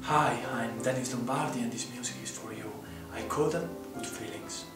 Hi, I'm Dennis Lombardi and this music is for you. I call them good feelings.